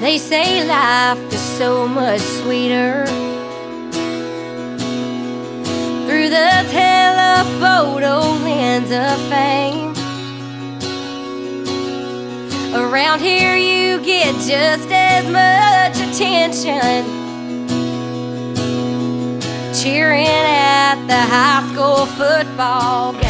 They say life is so much sweeter through the telephoto lens of fame. Around here you get just as much attention cheering at the high school football game.